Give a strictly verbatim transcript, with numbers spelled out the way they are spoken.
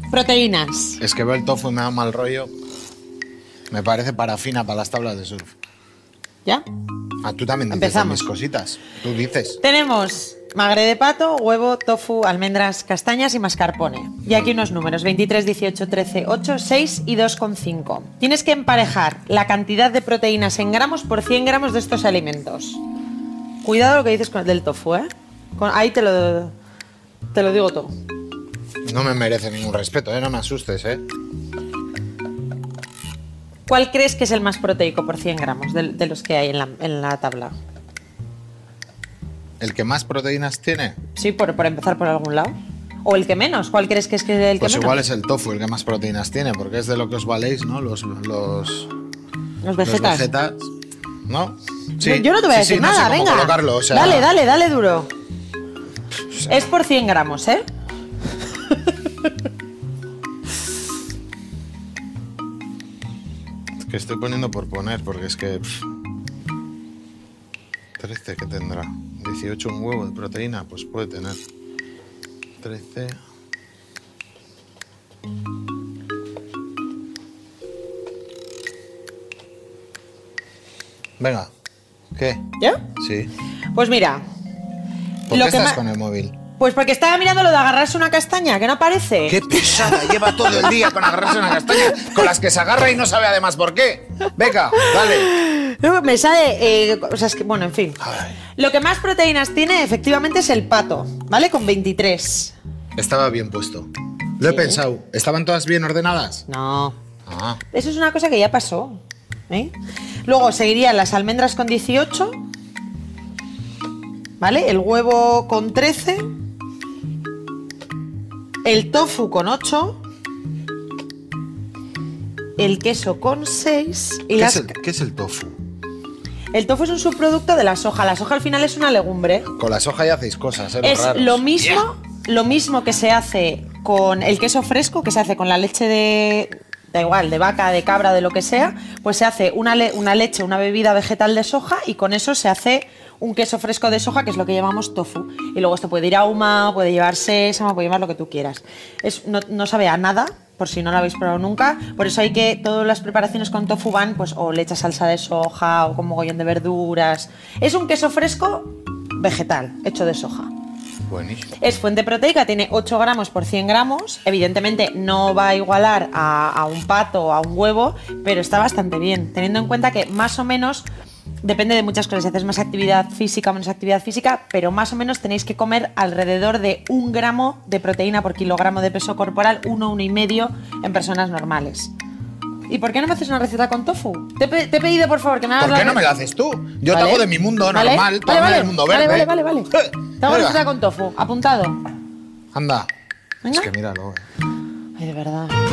Proteínas. Es que veo el tofu y me da mal rollo. Me parece parafina para las tablas de surf. ¿Ya? Ah, tú también dices Empezamos. mis cositas. Tú dices. Tenemos magre de pato, huevo, tofu, almendras, castañas y mascarpone. Y aquí unos números, veintitrés, dieciocho, trece, ocho, seis y dos coma cinco. Tienes que emparejar la cantidad de proteínas en gramos por cien gramos de estos alimentos. Cuidado lo que dices con el del tofu, ¿eh? Con, ahí te lo, te lo digo todo. No me merece ningún respeto, ¿eh? No me asustes, ¿eh? ¿Cuál crees que es el más proteico por cien gramos de, de los que hay en la, en la tabla? ¿El que más proteínas tiene? Sí, por, por empezar por algún lado. ¿O el que menos? ¿Cuál crees que es que el que Pues menos? igual es el tofu el que más proteínas tiene, porque es de lo que os valéis, ¿no? Los, los, Los vegetas. los vegetas, ¿no? Yo- Yo no te voy a sí, decir sí, no sé nada, cómo venga. colocarlo, o sea, Dale, dale, dale duro. o sea, Es por cien gramos, ¿eh? Es que estoy poniendo por poner, porque es que... pff, trece, ¿qué tendrá? dieciocho un huevo de proteína, pues puede tener. trece... Venga, ¿qué? ¿Ya? Sí. Pues mira. ¿Por lo qué que estás ma- con el móvil? Pues porque estaba mirando lo de agarrarse una castaña, que no aparece. ¡Qué pesada! Lleva todo el día con agarrarse una castaña, con las que se agarra y no sabe además por qué. Venga, dale. No, me sale. Eh, o sea, es que, bueno, en fin. Ay. Lo que más proteínas tiene, efectivamente, es el pato, ¿vale? Con veintitrés. Estaba bien puesto. Lo he Sí. pensado. ¿Estaban todas bien ordenadas? No. Ah. Eso es una cosa que ya pasó. ¿eh? Luego seguirían las almendras con dieciocho. ¿Vale? El huevo con trece. El tofu con ocho. El queso con seis. Y ¿Qué, las... es el, qué es el tofu? El tofu es un subproducto de la soja. La soja al final es una legumbre. Con la soja ya hacéis cosas, ¿eh? Los Es raros. lo mismo, lo mismo que se hace con el queso fresco, que se hace con la leche de, da igual, de vaca, de cabra, de lo que sea, pues se hace una, le- una leche, una bebida vegetal de soja y con eso se hace un queso fresco de soja, que es lo que llamamos tofu. Y luego esto puede ir ahumado, puede llevar sésamo, puede llevar lo que tú quieras. Es, no, no sabe a nada, por si no lo habéis probado nunca. Por eso hay que, todas las preparaciones con tofu van, pues o le echas salsa de soja o con mogollón de verduras. Es un queso fresco vegetal, hecho de soja. Buenísimo. Es fuente proteica, tiene ocho gramos por cien gramos. Evidentemente no va a igualar a, a un pato o a un huevo, pero está bastante bien, teniendo en cuenta que más o menos depende de muchas cosas. Si haces más actividad física o menos actividad física, pero más o menos tenéis que comer alrededor de un gramo de proteína por kilogramo de peso corporal, uno, uno y medio en personas normales. ¿Y por qué no me haces una receta con tofu? Te, he pe- te he pedido, por favor, que me hagas ¿Por la qué no me re- la haces tú? Yo ¿Vale? te hago de mi mundo ¿Vale? normal, tú Vale, hazme vale. del mundo verde. Vale, vale, vale, vale. Eh, Te hago venga. receta con tofu, apuntado. Anda. Venga. Es que míralo. eh. Ay, de verdad.